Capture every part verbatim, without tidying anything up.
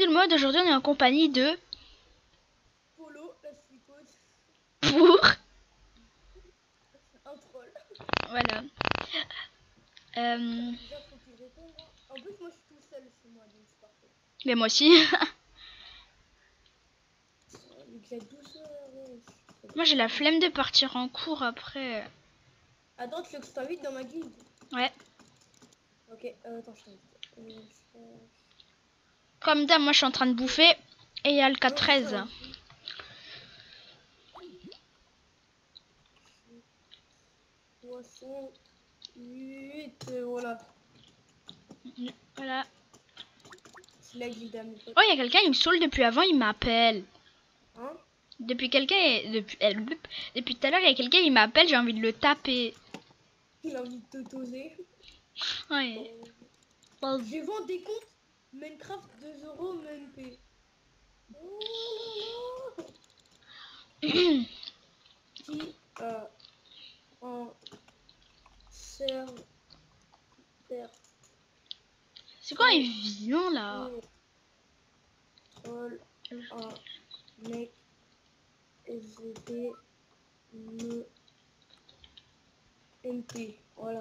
le mode. Aujourd'hui, on est en compagnie de... Polo, la flicote. Pour... Un troll. Voilà. Euh... Déjà, faut qu'il réponde. Hein. En plus, moi, je suis tout seul chez moi, donc c'est parfait. Mais moi aussi. Il est douze heures. Ouais. Moi, j'ai la flemme de partir en cours après. Attends, tu veux que je t'invite dans ma guilde? Ouais. Ok, euh, attends, je t'invite. Euh, je... Comme d'hab, moi, je suis en train de bouffer. Et il y a le K treize. soixante-huit, euh, voilà. Voilà. C'est la guilde à mes potes. Oh, il y a quelqu'un, il me saoule depuis avant, il m'appelle. Hein? Depuis quelqu'un, depuis, depuis tout à l'heure, il y a quelqu'un, il m'appelle, j'ai envie de le taper. Il a envie de te toser. Ouais. Bon. Je vends des comptes Minecraft deux euros M P. Oh là là. Qui a un serveur? C'est quoi, il vient là? Troll, un mec, S G P, me, M P, voilà.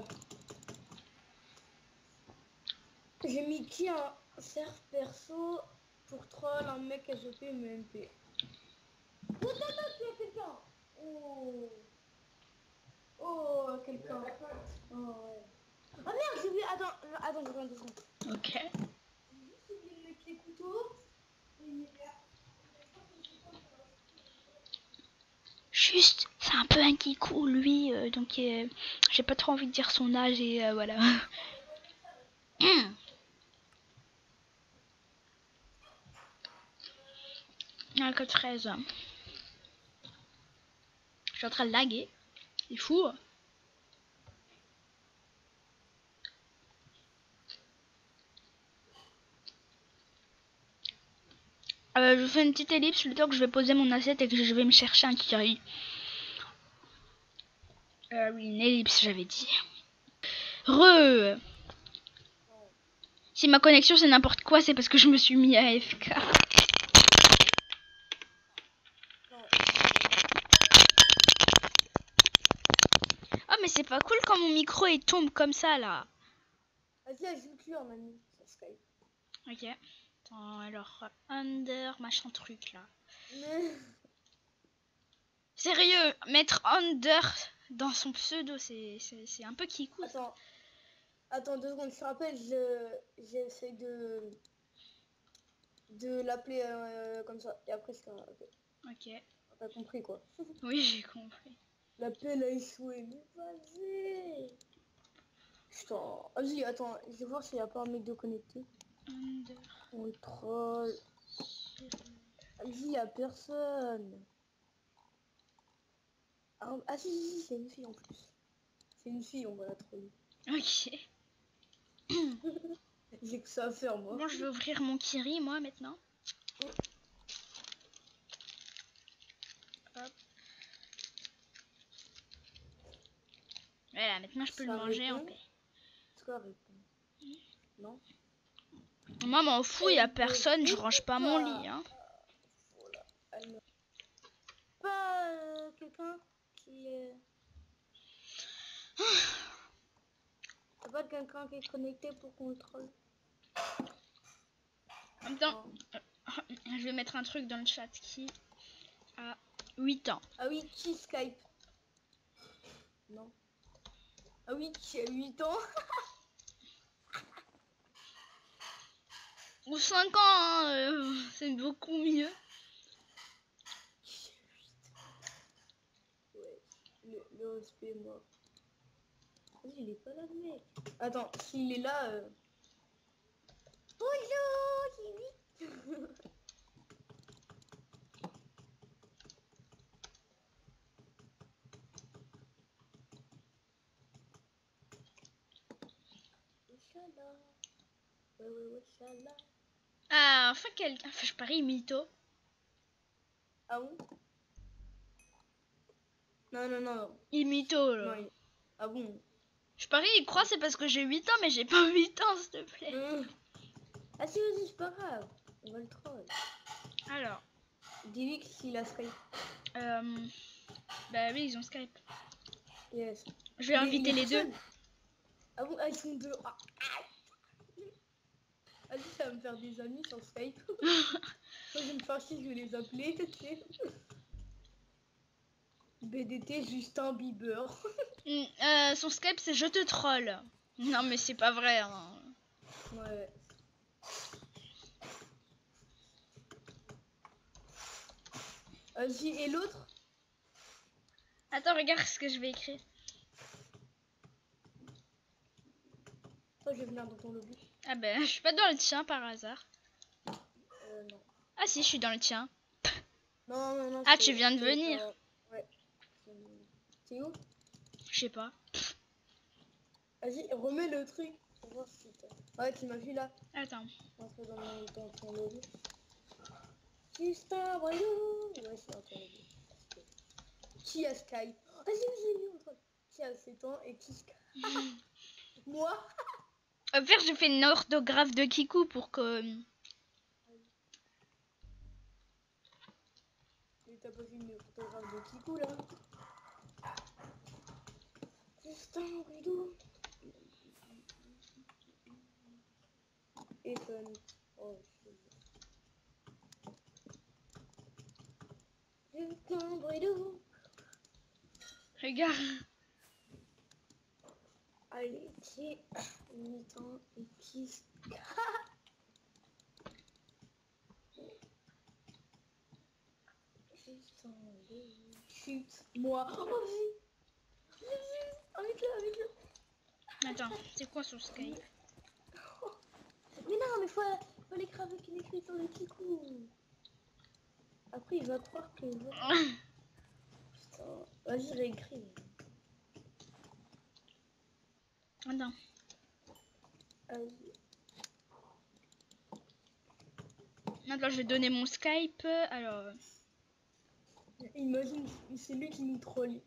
J'ai mis qui un serve perso pour troll, un mec S G P, me M P. Oh, attends, attends, tu as quelqu'un. Oh. Oh, quelqu'un. Oh, ouais. Ah merde, j'ai oublié. Attends, attends, attends, deux secondes. Ok. J'ai juste oublié de mettre les couteaux. Et... Juste, c'est un peu un kikou lui, euh, donc euh, j'ai pas trop envie de dire son âge et euh, voilà. Ah, que treize. Je suis en train de laguer. C'est fou. Euh, je fais une petite ellipse le temps que je vais poser mon assiette et que je vais me chercher un kiri. Euh, oui, une ellipse, j'avais dit. Re. Si ma connexion c'est n'importe quoi, c'est parce que je me suis mis à A F K. Oh, mais c'est pas cool quand mon micro il tombe comme ça là. Vas-y, ajoute-le en ami sur Skype. Ok. Attends, alors, under, machin truc là. Mais... Sérieux, mettre under dans son pseudo, c'est un peu kikou. Attends, attends deux secondes, je te rappelle, je j'essaie de de l'appeler euh, comme ça. Et après, je te rappelle. Ok. T'as compris quoi? Oui, j'ai compris. L'appel a échoué, mais vas-y. Putain, vas-y, attends, je vais voir s'il n'y a pas un mec de connecté. Under. On troll. Vas-y, il n'y a personne. Ah, ah si, si, si, c'est une fille en plus. C'est une fille, on va la troller. Ok. J'ai que ça à faire, moi. Bon, je vais ouvrir mon kiri, moi, maintenant. Hop. Voilà, maintenant je peux Ça le manger répond. en paix. Ça répond. Non. Moi, m'en fous, il y a personne, je range pas mon lit, hein. Voilà. Alors. Pas euh, quelqu'un qui est... Y'a pas quelqu'un qui est connecté pour qu'on le troll. En même temps, je vais mettre un truc dans le chat qui a huit ans. Ah oui, qui Skype? Non. Ah oui, qui a huit ans. Ou cinq ans, hein, euh, c'est beaucoup mieux. Ouais, le, le respect mort. Vas-y, il est pas là, le mec. Attends, s'il est là... Euh... Bonjour, c'est vite. Ouais, ouais, ouais, chala. Ah, enfin quelqu'un. Enfin, je parie mytho. Ah bon? Non, non, non. Il mytho, là. Non, il... Ah bon? Je parie, il croit c'est parce que j'ai huit ans, mais j'ai pas huit ans, s'il te plaît. Mmh. Ah si, vas-y, c'est pas grave. On va le troll. Alors. Dis-lui qu'il a Skype. Euh... Bah oui, ils ont Skype. Yes. Je vais inviter les deux. Ah bon, ah, ils sont deux. Ah. Vas-y, ça va me faire des amis sur Skype. Moi, je vais me faire chier, je vais les appeler. B D T Justin Bieber. euh, son Skype, c'est je te troll. Non, mais c'est pas vrai. Hein. Ouais. Vas-y, et l'autre? Attends, regarde ce que je vais écrire. Toi, je vais venir dans ton lobby. Ah ben, je suis pas dans le tien par hasard. Euh, non. Ah si, je suis dans le tien. Non, non, non. Ah, tu viens de venir. Euh, ouais. C'est où? Je sais pas. Vas-y, remets le truc. Pour voir si ouais, tu m'as vu là. Attends. Entre dans, mon, dans ton lobby. Justin, voyou. Ouais, c'est dans ton lobby. Qui a Skype? Vas-y, j'ai vu entre qui a sept ans et qui Skype? Moi? Au pire, je fais une orthographe de Kikou pour que... Mais t'as pas vu une orthographe de Kikou là? Justin, voyou. Ethan. Oh, Justin, voyou. Regarde. Allez, qui huit ans et qui chute moi. Oh vas-y. Vas-y, avec le, avec le. Attends, c'est quoi son Skype? Mais non, mais faut, faut l'écrire avec une écriture de Kikou. Après, il va croire que... Putain, vas-y, réécris. Attends. Vas-y. Attends, je vais donner mon Skype. Alors... Imagine, c'est lui qui nous troll.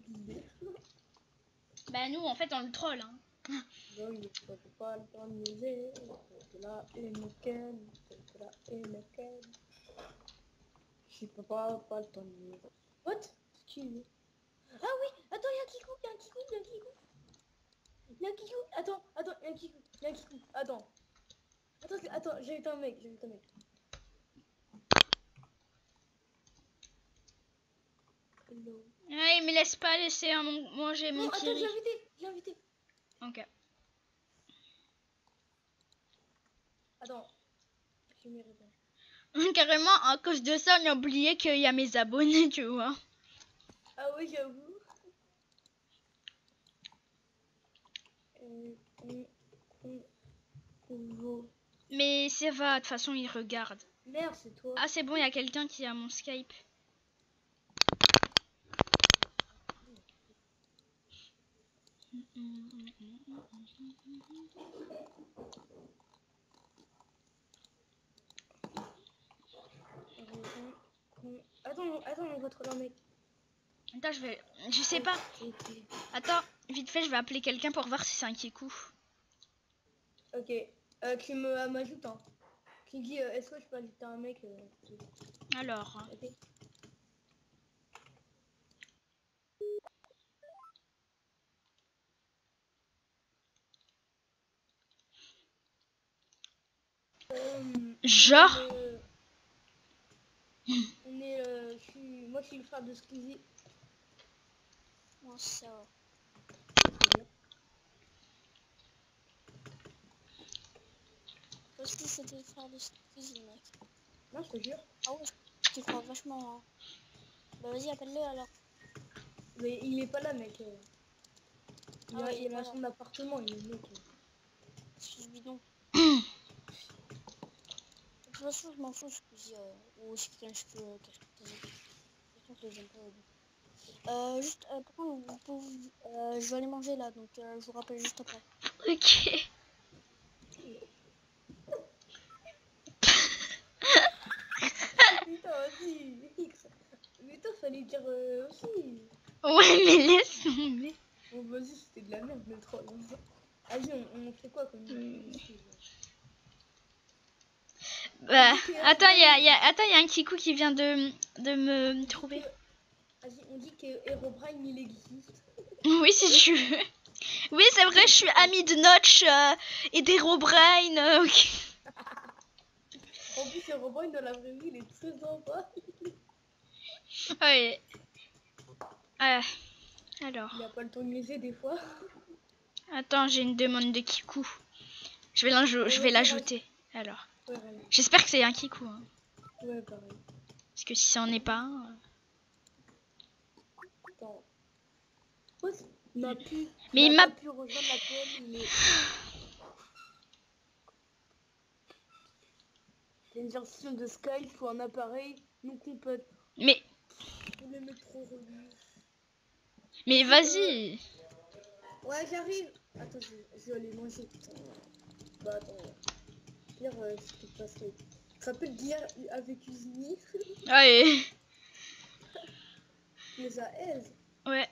Bah nous, en fait, on le troll. Hein. Non, il ne faut pas le temps de niaiser. C'est là et nickel. C'est là et nickel. Je peux pas, pas le temps de niaiser. What? Excuse. Ah oui, attends, il y a un Kikou, il y a un Kikou, il y a un Kikou. Il y a un Kikou. Attends, attends, il y a un Kikou, il y a un Kikou. Attends. Attends, attends, j'ai vu un mec, j'ai vu un mec. Hello. Ah, il me laisse pas laisser un mon... manger mon Non, attends, kiri. j'ai invité, j'ai invité. Ok. Attends. Je vais répondre. Carrément, à cause de ça, on a oublié qu'il y a mes abonnés, tu vois. Ah oui, j'avoue. Euh, euh, euh, euh, Mais ça va, de toute façon, ils regardent. Merde, c'est toi. Ah, c'est bon, il y a quelqu'un qui a mon Skype. Attends, attends, on va trouver un mec. Attends, je vais... Je sais pas. Attends, vite fait, je vais appeler quelqu'un pour voir si c'est un Kikou. Ok. Euh, tu me m'ajoutes, hein. Qui dit, euh, est-ce que je peux ajouter un mec euh, qui... Alors... Okay. Euh, Genre euh, on est, euh, je suis, moi je suis le frère de Squeezie. Moi ça va. Parce que c'était le frère de Squeezie, mec. Non, je te jure. Ah ouais, tu crois vachement. Hein. Bah vas-y, appelle-le alors. Mais il est pas là, mec. Il, Ah a, ouais, il il est a pas son appartement, il est mec. Excuse bidon. De toute façon, je m'en fous, Squeezie. Euh, ou si quelqu'un je peux caractériser. De toute façon, je les aime pas. Euh, euh, juste, euh, par contre, vous pouvez, euh, je vais aller manger là, donc euh, je vous rappelle juste après. Ok. Putain, vas-y. Mais toi, fallait dire euh, aussi. Ouais, mais laisse tomber. Bon, vas-y, c'était de la merde, le troll. Vas-y, on, on fait quoi comme... Mm. Bah, On dit que attends, il y a, Herobrine- y a- attends, y a un Kikou qui vient de, de me trouver. Vas-y, on dit que Herobrine il existe. Oui, si tu veux. Oui, c'est vrai, je suis amie de Notch euh, et d'Herobrine. euh, ok. En plus, Herobrine dans la vraie vie, il est très sympa. Ouais. Euh, alors, Il a pas le temps de niaiser des fois. attends, j'ai une demande de Kikou. Je vais l'ajou- je vais l'ajouter. Alors, Ouais, ouais, j'espère que c'est un Kikou. Hein. ouais, pareil. Parce que si ça en est pas un. euh, Attends. Ouais, c'est- il m'a pu. Mais il il m'a. pas pu rejoindre la P M, mais. C'est une version de Skype ou un appareil non compatible. Mais, Le mec trop relou. mais vas-y. Ouais, j'arrive. Attends, je, je vais aller manger. Putain. Bah, attends. Hier, euh, je te passerai. Tu te rappelles d'hier avec cuisinier? Ouais. Mais à elle. Ouais.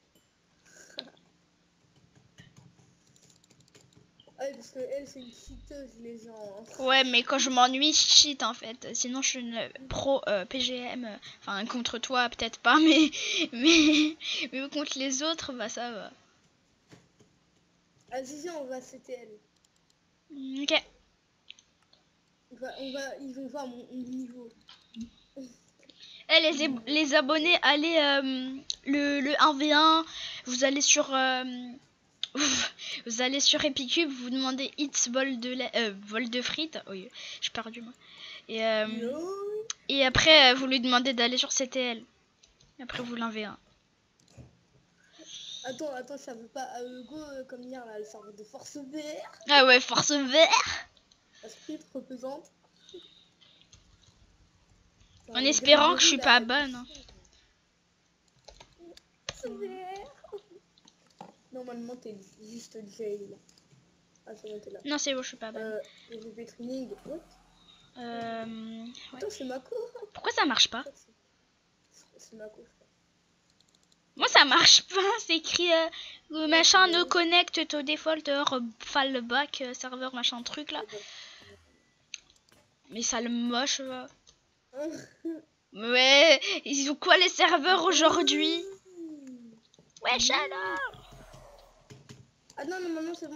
Ah, oui, parce que elle, c'est une cheateuse, les gens. hein. Ouais, mais quand je m'ennuie, je cheat en fait. Sinon, je suis une pro euh, P G M. euh, Enfin, contre toi, peut-être pas, mais... mais. Mais contre les autres, bah ça va. Ah, Zizi, on va C T L. Ok. On va, on va, ils vont voir mon, mon niveau. Eh, les, eb- les abonnés, allez euh, le, le un v un, vous allez sur euh, vous allez sur Epicube, vous demandez It's bol de lait, euh, bol de frites. Oui, j'ai perdu moi. Et euh, Yo. et après euh, vous lui demandez d'aller sur C T L. Après vous l'un v un. Attends, attends, ça veut pas. Euh, go euh, comme hier, là, le serveur de Force Vert. Ah ouais, force vert. La Sprit représente. En espérant que je suis pas bonne. hein. Force Vert. Normalement, t'es juste jail. Ah, c'est bon, t'es là. Non, c'est bon, je suis pas bonne. Euh, P V P training. What? Euh, ouais. Attends, c'est Mako. Pourquoi ça marche pas? C'est Mako, je crois. Moi ça marche pas, c'est écrit euh, euh, machin no connect to default or fallback euh, serveur machin truc là. Mais ça le moche va. Ouais, ils ont quoi les serveurs aujourd'hui? Wesh alors. Ah non, normalement, c'est bon.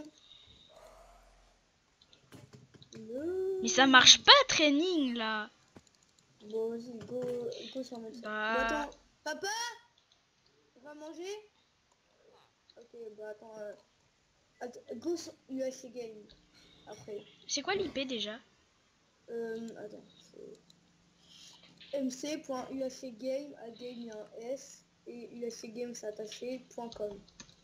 Non. Mais ça marche pas training là. Bon, vas-y, go, go sur notre. Bah. Bon, attends, papa, on va manger. Ok, bah attends, euh... attends, go sur U H C Game. Après, C'est quoi l'I P déjà? euh, attends, c'est mc.uhcgame, à game il y a un S, et uhcgame c'est attaché, point .com.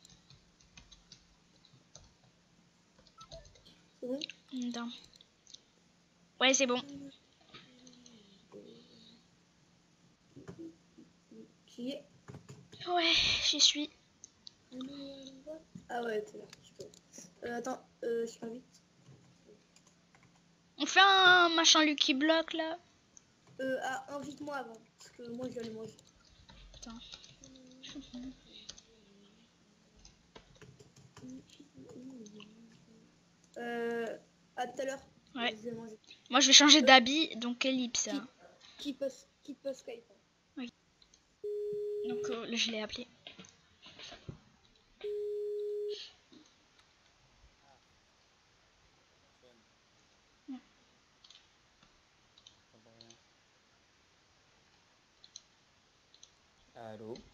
C'est bon? Non. Ouais, c'est bon. Qui est? Ouais, j'y suis. Ah ouais, t'es là, je peux. Euh, attends, euh, je t'invite. On fait un machin Lucky Block là. Euh, ah, invite-moi avant, parce que moi je vais aller manger. Attends. Euh, à tout à l'heure. Ouais. Je vais manger. Moi je vais changer d'habit, donc ellipse. hein. Qui peut, qui peut Skype? hein. Donc euh, je l'ai appelé. Allô?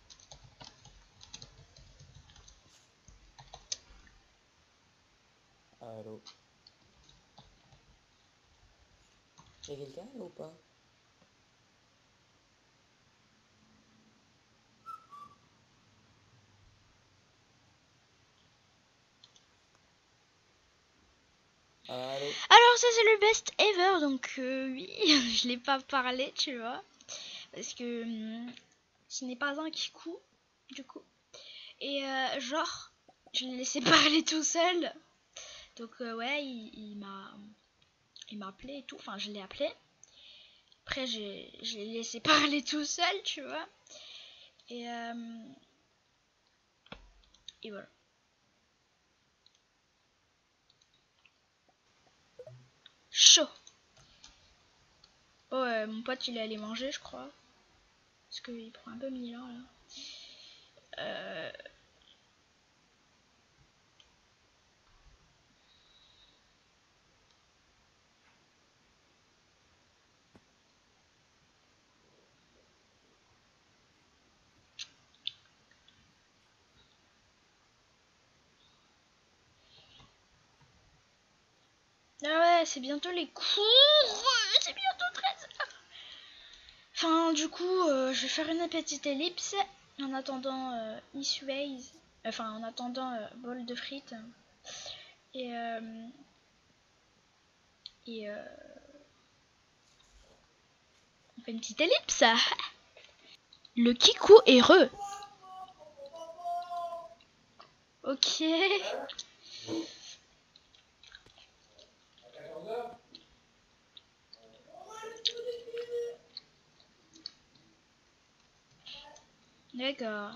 Allô? Y'a quelqu'un là ou pas? Allô? Alors ça c'est le best ever, donc euh, oui, je l'ai pas parlé, tu vois, parce que hum, ce n'est pas un Kikou, du coup, et euh, genre, je l'ai laissé parler tout seul, donc euh, ouais, il, il m'a, il m'a appelé et tout, enfin je l'ai appelé, après j'ai, je l'ai laissé parler tout seul, tu vois, et euh, et voilà. Chaud. Oh, euh, mon pote il est allé manger, je crois. Parce qu'il prend un peu mille ans là. Euh... Ah ouais, c'est bientôt les cours. C'est bientôt treize heures. Enfin, du coup, euh, je vais faire une petite ellipse en attendant euh, Eastways. Enfin, en attendant euh, bol de frites. Et euh, et euh, on fait une petite ellipse. Le kikou est heureux. Ok. D'accord.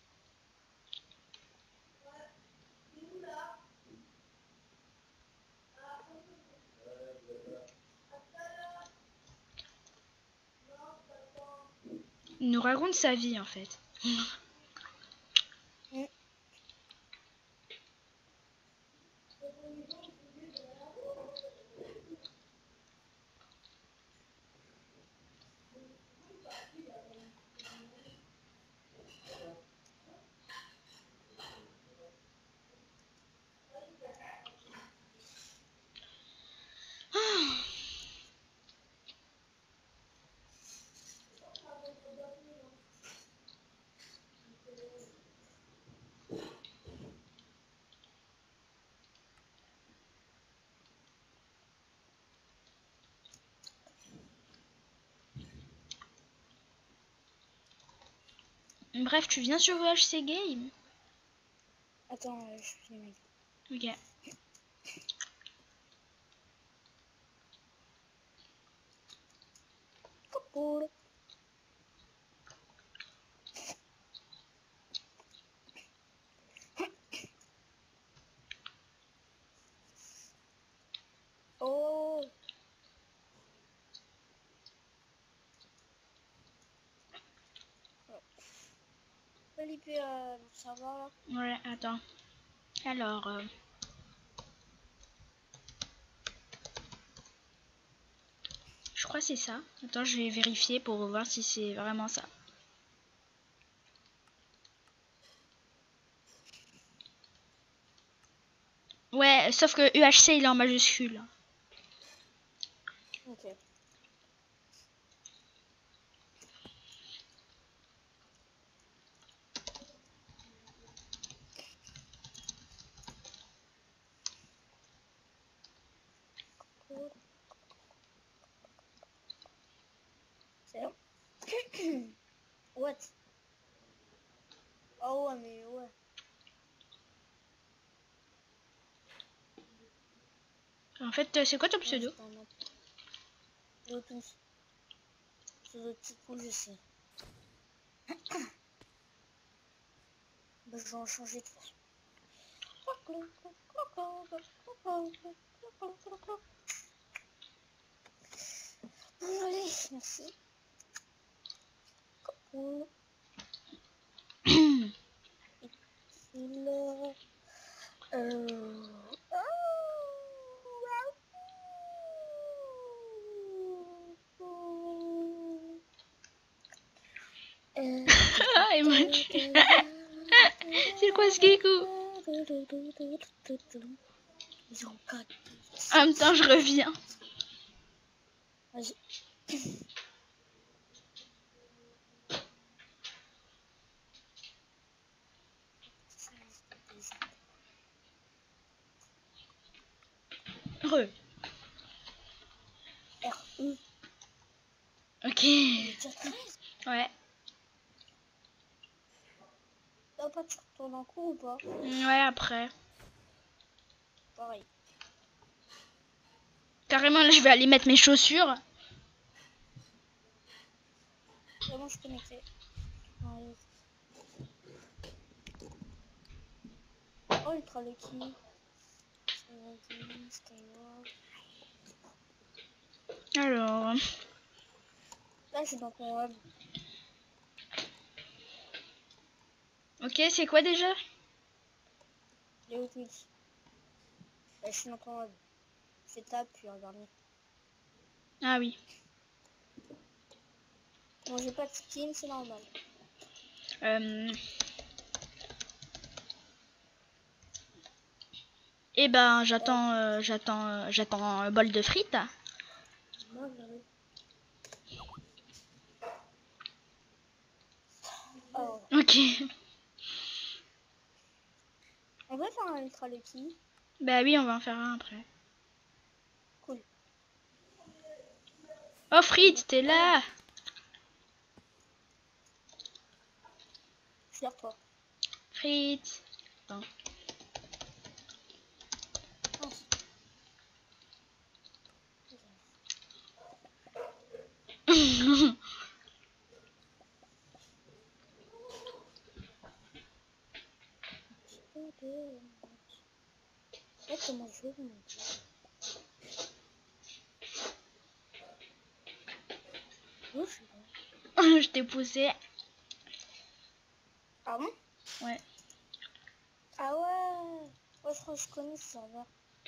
Il nous raconte sa vie en fait. Mm. Bref, tu viens sur E H C Game. Attends, euh, je fais mes Ok. coups. Oh. Felipe, euh, ça va là? Ouais, attends. Alors. Euh... Je crois que c'est ça. Attends, je vais vérifier pour voir si c'est vraiment ça. Ouais, sauf que U H C il est en majuscule. Ok. Cool. C'est bon. What? Oh ouais, mais ouais. En fait, euh, c'est quoi ton Ouais, pseudo? c'est pas mal. Lotus. C'est le petit coup, je sais. Bah, je vais en changer de toute façon. Allez, merci. Coucou. Il euh... Ah, il m'a tué. C'est quoi ce kikou? En même temps, je reviens. Vas-y. Re. R E. Ok. Il est déjà treize. Ouais. T'as pas tu retournes en cours ou pas? Ouais, après. Pareil. Carrément, là, je vais aller mettre mes chaussures. C'est bon, je suis connecté. Ouais. Oh, Ultra Lucky. Alors. Là, je suis dans ton hub. Ok, c'est quoi déjà? Les Hot Wheels. Là, je suis dans ton hub. C'est tape, puis regarde. Ah oui. Bon, j'ai pas de skin, c'est normal. Euh... Eh ben, j'attends, euh, j'attends, euh, j'attends un bol de frites. Moi, j'arrive. Oh. Ok. On va faire un ultra lucky. Bah oui, on va en faire un après. Cool. Oh frites, t'es là? Je leur pas. Frites. Attends. Ouais, comment je vais vous Où je suis là? Je t'ai poussé. Ah bon? Ouais. Ah ouais. Ouais, je crois que je connais ce serveur.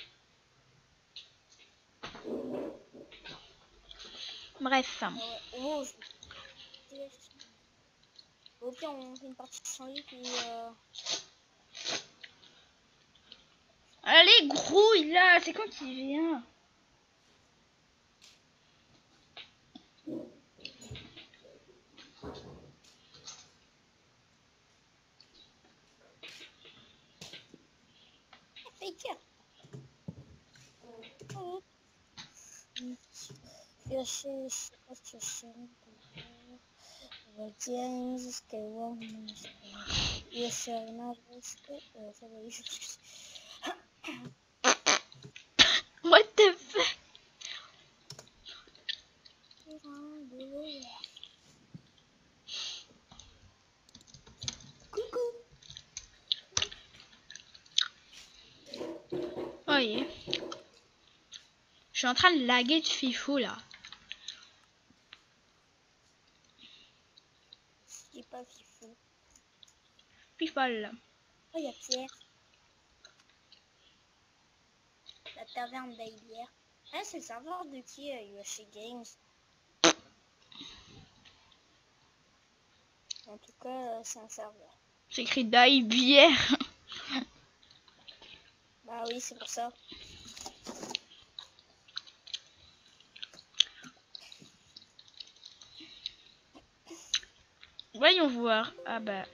Bref. Ah ouais. Oh, je... Au pire, on fait une partie sans lui, puis... Euh... Allez, grouille là, c'est quand il vient? Faker. Oh. Eu achei esse achando James que eu e achei na vez que eu falei isso. What the fuck? Coucou. Oh yeah. Je suis en train de laguer de fifou là. C'est pas fifou. Fifole. Oh, il y a Pierre. La taverne d'Ailière. Ah, c'est le serveur de qui euh, U H C Games. En tout cas, euh, c'est un serveur. C'est écrit d'ail bière. Bah oui, c'est pour ça. Voyons voir. Ah bah.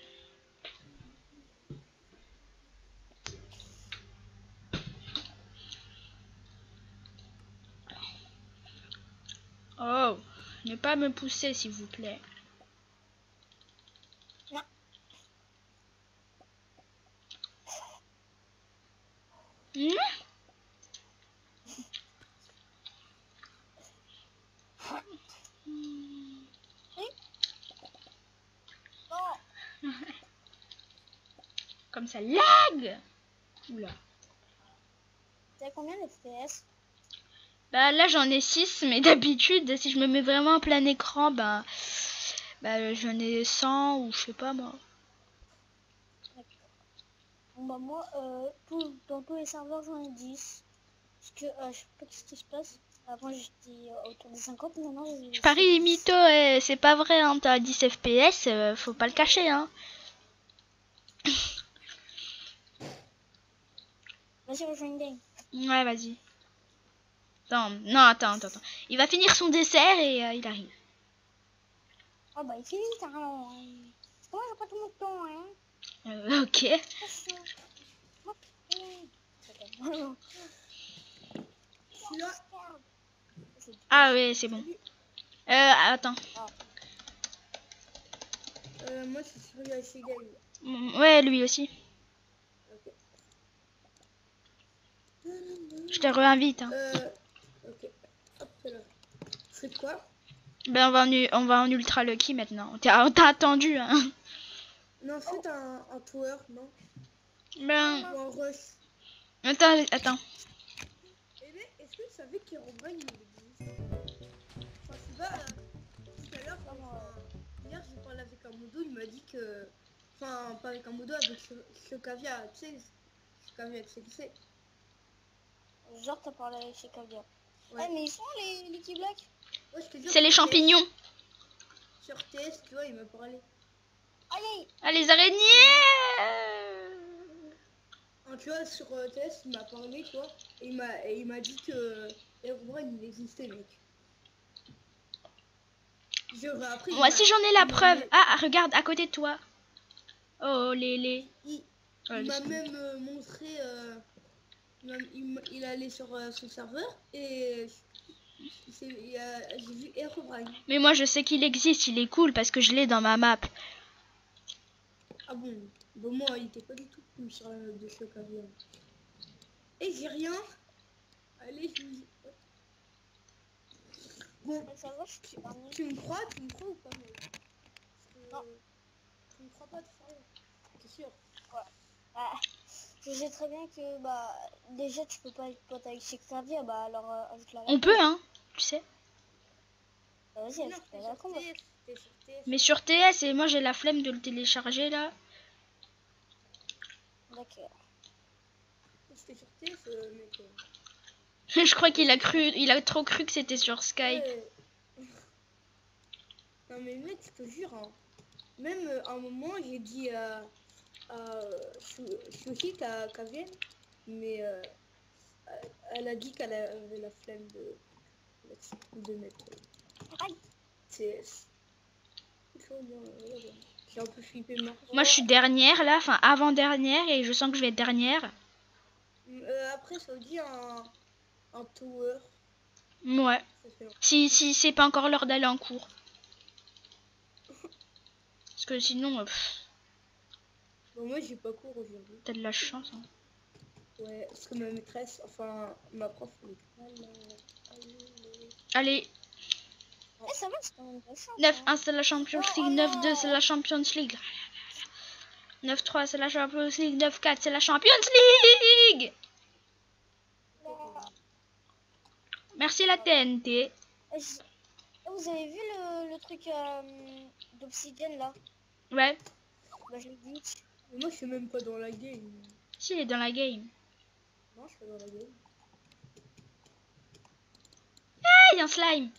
Oh, ne pas me pousser s'il vous plaît. Non. Hmm? Oui. Oh. Comme ça lag. Oula. T'as combien d'F P S? Bah là j'en ai six, mais d'habitude si je me mets vraiment en plein écran, bah, bah j'en ai cent ou je sais pas moi. Bon bah moi, euh, tout, dans tous les serveurs j'en ai dix. Parce que euh, je sais pas ce qui se passe. Avant j'étais euh, autour des cinquante, maintenant j'ai... Paris mytho, eh, c'est pas vrai, hein, t'as dix F P S, euh, faut pas le cacher hein. Vas-y, rejoins une game. Ouais vas-y. Attends, non attends, attends, attends. Il va finir son dessert et euh, il arrive. Oh bah il finit carrément. Hein. Moi j'ai pas tout mon temps hein. Euh, ok. Là. Ah ouais c'est bon. Euh, attends. Euh, moi, je suis sur U H C Games. Mm, ouais lui aussi. Ok. Je te réinvite. Hein. Euh, ok. Hop là. C'est quoi? Ben on va en, u- on va en ultra lucky maintenant. T'as on t'a attendu hein. Non, faites un, un tower, non? Ben Ou un rush. attends attends. Eh bien, est-ce que tu savais qu'Herobrine il existe? Enfin, je sais pas, euh, tout à l'heure, modo, il m'a dit que... Enfin, pas avec un modo, avec ce, ce caviar, tu sais, ce caviar, tu sais qui c'est. Genre, t'as parlé avec chez Caviar. Ouais. Ah, mais ils sont les Lucky Black? Ouais, je te jure, C'est les sur T S, champignons. sur T S, tu vois, il m'a parlé. Allez! Ah, les araignées. Ah, tu vois, sur euh, T S, il m'a parlé, tu vois, et il m'a et il m'a dit que Herobrine, il existait, mec. Genre, après, il Moi m'a... aussi, j'en ai il la m'a preuve. même- Ah, regarde, à côté de toi. Oh, les... les... Il, Ouais, il m'a laisse-moi. même euh, montré... euh, il, m'a- il, m'a- il allait sur euh, son serveur, et il s'est- il a- j'ai vu Herobrine. Mais moi, je sais qu'il existe. Il est cool parce que je l'ai dans ma map. Ah bon? Bon, moi, il était pas du tout cool sur la map de choc avion. Et j'ai rien. Allez, je vous dis... Bon, Ça va, je suis dernier. tu me crois, tu me crois ou pas, mec? Parce que... Non. Tu me crois pas, tu sais. T'es sûr? Ah, je sais très bien que, bah, déjà, tu peux pas être pote avec chez Caviar, bah, alors, euh, ajoute-la. On peut, hein. Tu sais. Bah, vas-y, Non, ajoute-la t'es à sur la combo. T S. T'es sur T S. Mais sur T S, et moi, j'ai la flemme de le télécharger, là. D'accord. C'était sur T S, euh, mec. Je crois qu'il a cru... Il a trop cru que c'était sur Skype. Ouais. Non, mais mec, je te jure, hein. Même euh, à un moment, j'ai dit à... à Sushi qu'à qu'à Vienne, mais euh, elle a dit qu'elle avait la flemme de... de mettre Aïe. T S. J'ai un peu flippé moi. Moi, je suis dernière, là. Enfin, avant-dernière. Et je sens que je vais être dernière. Euh, après, ça veut dire un, un tower. Ouais. Ça fait... Si, si c'est pas encore l'heure d'aller en cours. Parce que sinon, euh, pff, Bon, moi, j'ai pas cours aujourd'hui. t'as de la chance. Hein. Ouais, parce que ma maîtresse, enfin, ma prof, elle est pas là. Allez. Allez, Eh, ça va, c'est quand même pas chiant. neuf hein. un c'est la Champions Oh, League, oh neuf deux non. c'est la Champions League. neuf trois c'est la Champions League, neuf quatre c'est la Champions League. Là. Merci la T N T. Eh, je- eh, vous avez vu le, le truc euh, d'obsidienne, là? Ouais, Bah, je l'ai dit. Mais moi, je suis même pas dans la game. si il est dans la game. Non, je suis pas dans la game. Ah, il y a un slime.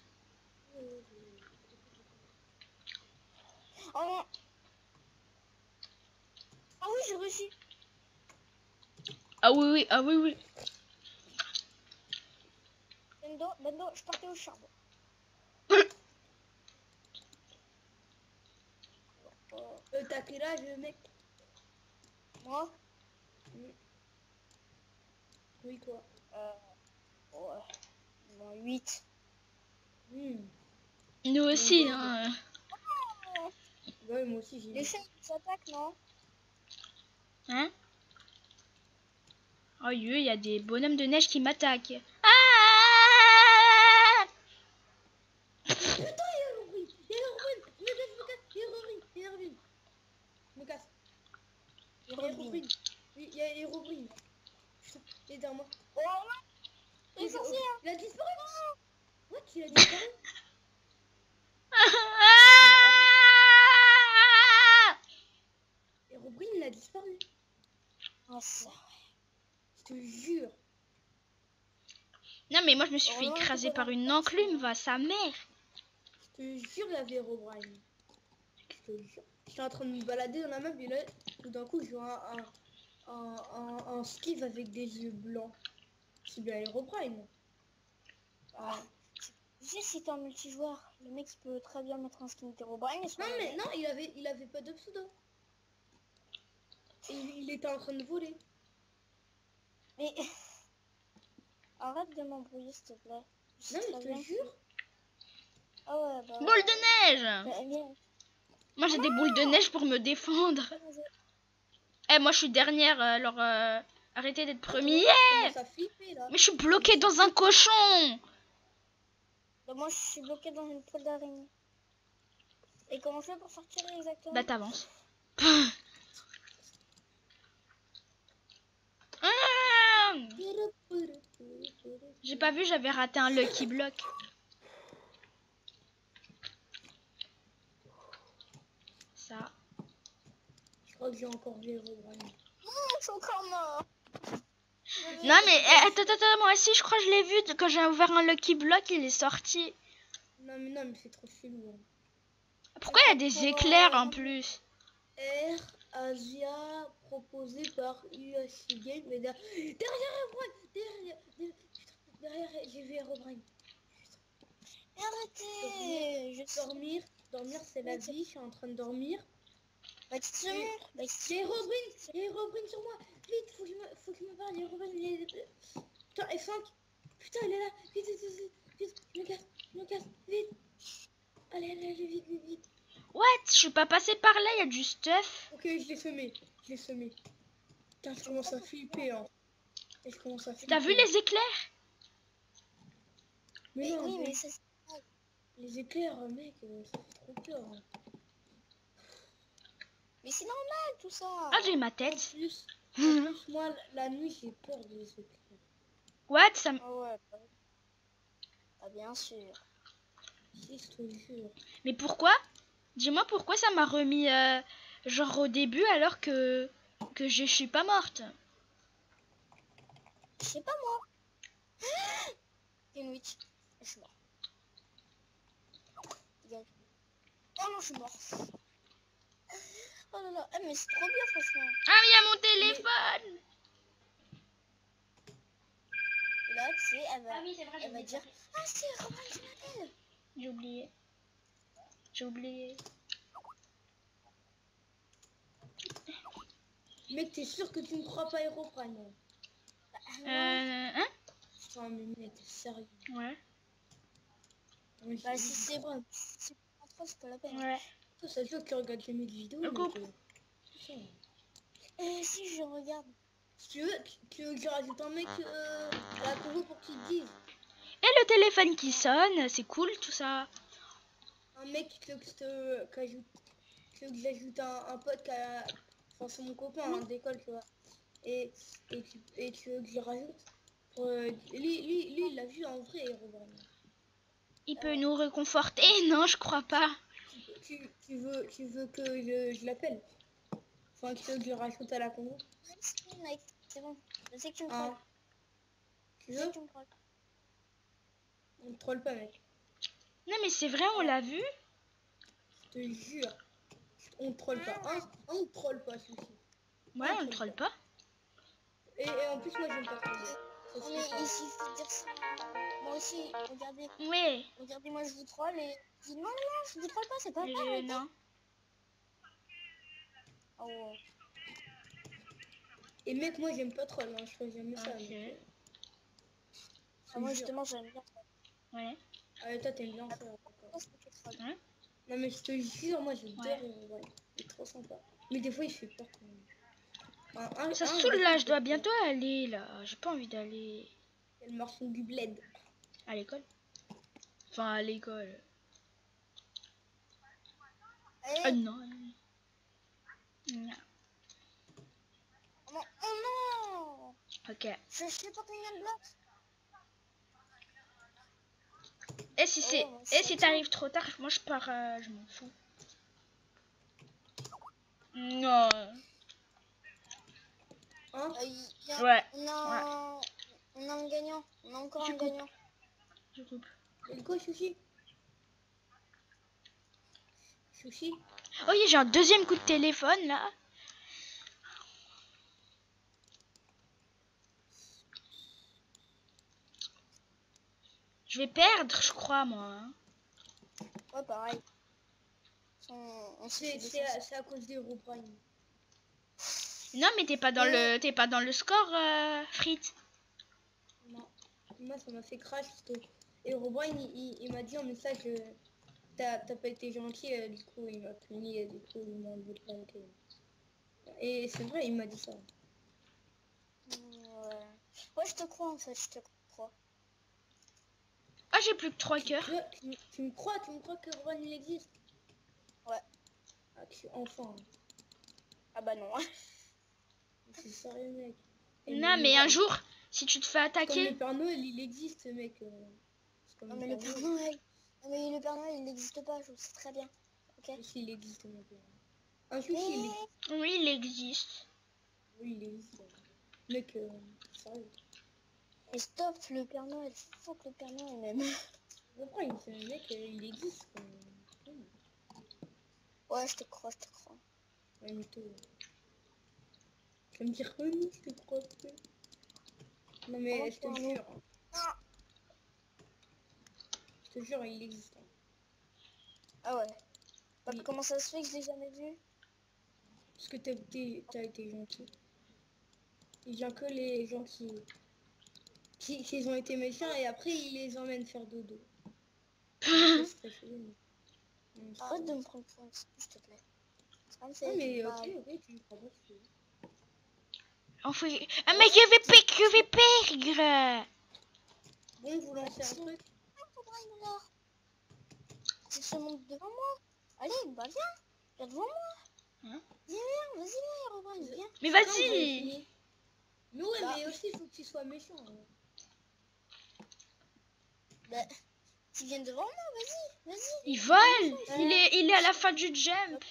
Oh non. Ah oui, j'ai réussi. Ah oui, oui, ah oui, oui. Bendo, Bendo, je partais au charbon. Euh, t'as quel âge, mec? Moi? Oui, toi. Euh, ouais. Bon, huit. Hmm. Nous aussi, Bon, hein. Ouais, moi aussi, j'ai Les chiens qui s'attaquent, non? Hein? Oh, il y a des bonhommes de neige qui m'attaquent. Ah! Putain, il y a Herobrine! Il y a Herobrine! Me casse, me casse! Il y a Herobrine! Il y a Herobrine! Me casse! Il y a Herobrine! Oui, il y a Herobrine! Putain, il est derrière moi! Oh non! Il est Il sorti, hein! il a disparu! What? Il a disparu? Herobrine, il a disparu! Oh, ça. Je te jure! Non, mais moi, je me suis fait Heureusement que écraser t'es pas par dans une le taxi, enclume, hein. va sa mère. Je te jure, il y avait Herobrine! Je te jure! J'étais en train de me balader dans la map et là, tout d'un coup, je vois un, un, un, un skiff avec des yeux blancs. C'est bien Herobrine! Ah. Tu sais, si t'es en multijoueur, le mec il peut très bien mettre un skin Herobrine et se Non mais regarder. non, il avait il avait pas de pseudo. Et il, il était en train de voler. Mais arrête de m'embrouiller s'il te plaît. Je Non sais mais très je bien te que- jure. Ah ouais, bah. Boule de neige. Bah, bien. Moi, j'ai des boules de neige pour me défendre. Eh, moi, je suis dernière, euh, alors euh, arrêtez d'être premier. Je commence à flipper là. Mais je suis bloquée dans un cochon. Bah, moi je suis bloqué dans une poêle d'araignée. Et comment je fais pour sortir exactement? Bah, t'avances. Ah, j'ai pas vu, j'avais raté un lucky block. ça. Je crois que j'ai encore vu Herobrine. Non, je suis encore mort. Non mais eh, attends, attends, attends, moi aussi je crois que je l'ai vu de- quand j'ai ouvert un Lucky Block, il est sorti. Non mais non mais c'est trop chelou. Hein. Pourquoi il y a des éclairs en plus? Air Asia proposé par U S C Game. Mais derrière, derrière Herobrine, derrière, derrière, putain, derrière j'ai vu Herobrine. Arrêtez. Je suis... Dormir, dormir c'est la vie, je suis en train de dormir. Bah, tu te montres. Bah, Il y a Herobrine, il y a Herobrine sur moi. Vite, faut que je me, faut que je me parle, il y a Herobrine, il est... Putain, F cinq. Putain, elle est là. Vite, vite, vite, vite, vite. Je me casse, je me casse, vite. Allez, allez, allez, vite, vite, vite. What? Je suis pas passée par là, il y a du stuff. Ok, je l'ai semé, je l'ai semé. Putain, je commence à flipper, hein. Et je commence à flipper. T'as vu les éclairs? Mais non, oui, mais mais ça... les éclairs, mec, euh, ça fait trop peur. Hein. Mais c'est normal, tout ça. Ah, j'ai ma En tête. plus, en plus, moi, la nuit, j'ai peur des éclairs. What? Ça me... Ah ouais. Bah... Ah, bien sûr. Si, je te jure. Mais pourquoi? Dis-moi pourquoi ça m'a remis euh, genre au début alors que que je suis pas morte. Je sais pas moi. Une witch. Je suis mort. Dégage. Oh non, je suis mort. Oh là là. Eh, mais c'est trop bien, franchement. Ah mais il y a mon téléphone. Et là, tu sais, elle va, Ah oui, c'est vrai, elle va dire ah, c'est Romain qui m'appelle. J'ai oublié. J'ai oublié. Mec, t'es sûr que tu ne crois pas Herobrine? Euh hein? Putain, mais mec, t'es sérieux? Ouais. Mais Bah, c'est- si c'est vrai, si pas trop, c'est pas la peine. Ouais. Toi, ça se voit que tu regardes jamais de vidéos. Le mec, couple. euh. Putain. Et si je regarde. Si tu veux, tu, tu veux que je rajoute un mec euh, à la convo pour qu'il te dise. Et le téléphone qui sonne, c'est cool tout ça. Un mec qui veut que je te- qu'ajoute- qui veut que j'ajoute un, un pote qui a... Enfin, c'est mon copain hein, d'école, tu vois. Et, et, tu, et tu veux que je le rajoute pour, euh, lui, lui, lui, il l'a vu en vrai, Herobrine. Il peut nous réconforter? Non, je crois pas. Tu, tu veux, tu veux que je, je l'appelle? Enfin, tu veux que je le rajoute à la convo? C'est bon. Je sais que tu me Hein? trolles. Tu Je sais veux? que tu me trolles. On ne troll pas, mec. Non mais c'est vrai, on l'a vu. Je te jure. On ne troll pas. Hein? On ne troll pas, celui-ci. Ouais, on le troll pas. Et, et en plus, moi, j'aime pas troller. Ça, Mais c'est il pas- suffit de dire ça. Moi aussi, regardez. Ouais. Regardez, moi je vous troll et je dis non, non, non, je vous troll pas, c'est pas Mais vrai. je- arrêtez. non. Oh, ouais. Et mec, moi, j'aime pas troll. Hein. Je fais jamais ça. Ok. mec. Je Ah, te moi jure. justement, j'aime bien ça. Ouais. Ah, toi, t'aimes bien ça. d'accord. Pourquoi c'est que tu trolles? Ouais. Non, mais je te jure, moi, j'adore Ouais. Herobrine. Il est trop sympa. Mais des fois, il fait peur quand même. Un- un- Ça un, se saoule il là, fait je dois peur. bientôt aller là. J'ai pas envie d'aller C'est le marchand du bled. à l'école. Enfin à l'école. Allez, Ah non. Non. oh non, oh non. Ok. Je sais pas combien de blocs. Et si c'est, Oh, et si t'arrives trop tard, moi je pars, euh, je m'en fous. Non. Hein? Euh, y- y a- Ouais. On a, on a un gagnant. On a encore Je un coupe. gagnant. Je coupe. Et quoi, Sushi? Sushi? Oh oui, j'ai un deuxième coup de téléphone là. Je vais perdre, je crois moi. hein. Ouais, pareil. On, on s'est C'est fait c'est à, défoncer. c'est à cause des Herobrine. Non, mais t'es pas dans le, t'es pas dans le score, euh, Frites. Non. Moi, ça m'a fait crash. Parce que Herobrine, il, il, il m'a dit en message euh, t'as t'as pas été gentil, euh, du coup, il m'a puni, et du coup, il m'a enlevé le pack. euh. Et c'est vrai, il m'a dit ça. Ouais. Ouais, je te crois en fait, je te crois. Ah, j'ai plus que trois cœurs. Tu, vois, tu, tu me crois, tu me crois que Herobrine, il existe? Ouais. Ah, tu enfin. Ah bah non. C'est sérieux, mec. Et Non, le- mais un jour, si tu te fais Comme attaquer. le Père Noël, il existe, mec. euh, c'est comme Non mais le Père Noël. Non mais le Père Noël il n'existe pas, je le sais très bien. Ok. Si, il existe, mec. Un sushi, il existe. Oui, il existe. Oui, il existe. Mec, euh, sérieux. Et stop, le Père Noël. Faut que le Père Noël même. Je comprends, il- c'est un mec, euh, il existe. quoi. Oui, Ouais, je te crois, je te crois. un mytho. Je vais me dire, oui, je te crois. peu. Non, mais Comment je te Père jure. Ah, Je te jure, il existe. ah ouais. Bah, Oui. comment ça se fait que je l'ai jamais vu? Parce que t'as été, t'as été gentil. Il vient que les gens qui, qui, qui ont été méchants et après ils les emmènent faire dodo. C'est stressé. mais- Non, c'est Arrête de pas- me prendre pour une s'il te plaît. Ça me Ah fait mais du ok, mal. ok, tu me crois pas. tu veux. On fait... Ah, mais je vais perdre, je vais perdre. Bon, vous lancez un Si. truc. Ah, faudra une heure. Tu se montes devant moi. Allez, bah viens. Viens devant moi. Hein? Viens, viens, vas-y, viens, Robin, viens. Mais Quand vous avez vas-y. fini. Mais ouais, Bah. mais aussi il faut que tu sois méchant. hein. Bah, tu viens devant moi, vas-y, vas-y. Il vole. Il est, il est à la fin du jump.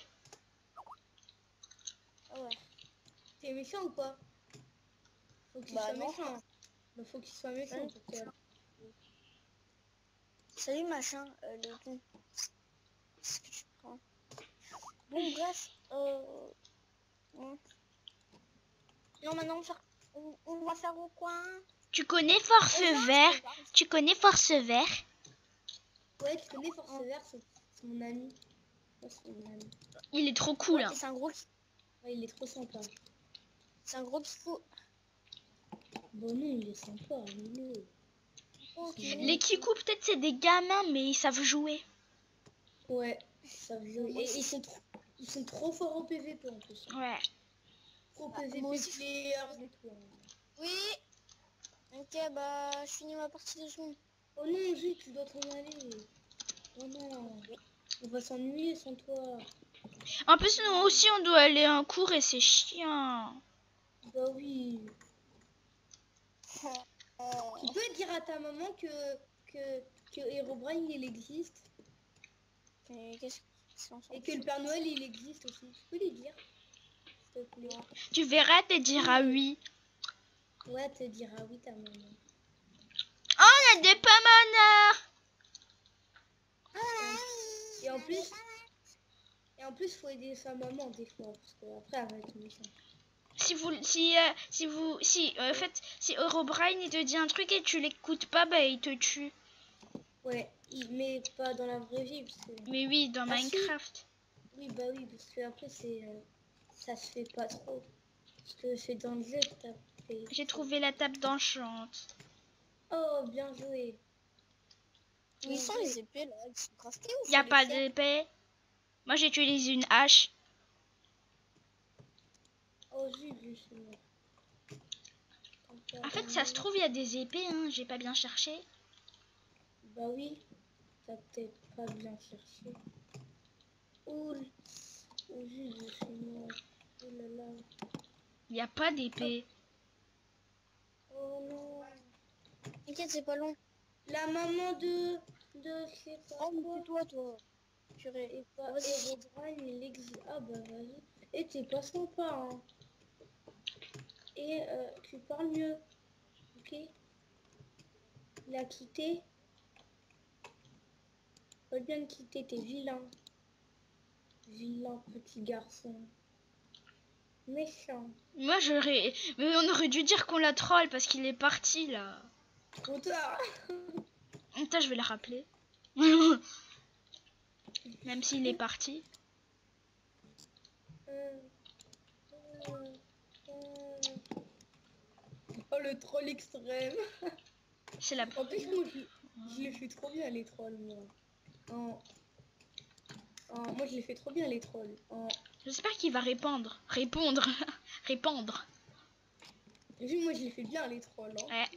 Ah ouais. T'es méchant ou pas? Faut qu'il Bah, soit non. méchant. Bah, faut qu'il soit méchant Ouais. pour toi. Salut, machin, euh, le con. Qu'est-ce que tu prends? Bon, bref, euh... bon. Non, maintenant, on va faire, on, on va faire au coin. Tu connais Force On va, Vert? on va. Tu connais Force Vert? Ouais, tu connais Force Vert, c'est c'est mon ami. Ouais, c'est mon ami. Il est trop cool. Ouais, Hein. et c'est un gros, Ouais, il est trop sympa. c'est un gros kifou. Bon non, il est sympa, Milo. Ok. Les Kikou, peut-être c'est des gamins, mais ils savent jouer. Ouais, ça veut jouer. Et ils sont, trop, ils sont trop forts au P V P en plus. hein. Ouais. Trop Bah, P V P moi aussi, je- players et tout. hein. Oui. Ok, bah, je finis ma partie de secondes. Oh non, Zut, tu dois t'en aller. Oh non. On va s'ennuyer sans toi. En plus, nous aussi, on doit aller en cours et c'est chiant. Bah oui. Oh. Tu peux dire à ta maman que, que, que Herobrine il existe Mais qu'est-ce que c'est en et que le Père Noël il existe aussi. Tu peux lui dire, s'il te plaît. Tu verras, te diras oui. Ouais, te dira oui ta maman. Oh, on a des pommes en or. Et en plus, et en plus faut aider sa maman des fois parce qu'après elle va être méchante. Si vous, si, euh, si vous, si, euh, en fait, si Herobrine il te dit un truc et tu l'écoutes pas, bah il te tue. Ouais, il, mais pas dans la vraie vie parce que. Mais oui, dans Ah, si. Minecraft. Oui, bah oui, parce que après c'est, euh, ça se fait pas trop. Parce que c'est dans le jeu que t'as fait. J'ai trouvé la table d'enchante. Oh, bien joué. Où ils sont les épées là? Ils sont craftées ou Y a faut pas les faire? d'épée. Moi j'utilise une hache. Oh, zut, je suis mort. En fait, ça se trouve, il y a des épées, hein. J'ai pas bien cherché. Bah oui, t'as peut-être pas bien cherché. Oh, l- oh zut, je suis mort. Oh là là. Il y a pas d'épée. Oh non. T'inquiète, c'est pas long. La maman de... de je sais pas Oh, mais quoi. c'est toi, toi. Purée. Et pas Vas-y. Herobrine, il existe. Ah bah vas-y. Et t'es pas sympa, hein. Et euh, tu parles mieux. Ok. Il a quitté. Faut bien quitter, t'es vilain. Vilain petit garçon. Méchant. Moi j'aurais. Mais on aurait dû dire qu'on la troll parce qu'il est parti là. Trop tard. Putain, je vais le rappeler. Même s'il est parti. Euh, euh, euh. Oh le troll extrême. C'est la. En plus moi je, je les fais trop bien les trolls moi. En... en- moi je les fais trop bien les trolls. En... J'espère qu'il va répondre. Répondre. Répondre. Vu moi je les fais bien les trolls. Hein. Ouais.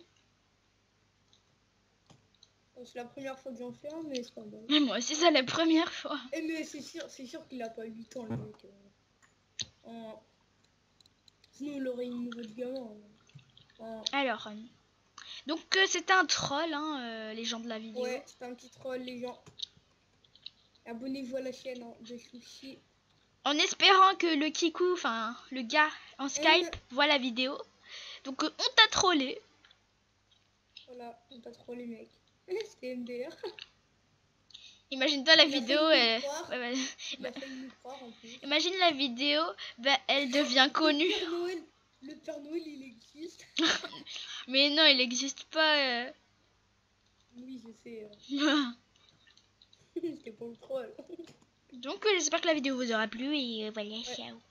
Bon, c'est la première fois que j'en fais un mais c'est pas mal. Mais moi aussi, c'est la première fois. Eh mais c'est sûr, c'est sûr qu'il a pas huit ans le mec. euh. En... Sinon il aurait une niveau de gamin. hein. En... Alors. euh, Donc euh, c'est un troll, hein, euh, les gens de la vidéo. Ouais, c'est un petit troll les gens. Abonnez-vous à la chaîne hein, de Sushi. En espérant que le Kikou, enfin le gars en Skype, voit la vidéo. Donc euh, on t'a trollé. Voilà, on t'a trop les mecs. C'était M D R. Imagine-toi la Il a vidéo. failli nous euh, croire. ouais, ouais. Il a failli nous croire en plus. Imagine la vidéo, bah, elle devient connue. Le Père Noël, le Père Noël, il existe. Mais non, il n'existe pas. euh. Oui, je sais. euh. C'était pour le troll. Donc euh, j'espère que la vidéo vous aura plu et euh, voilà, ciao.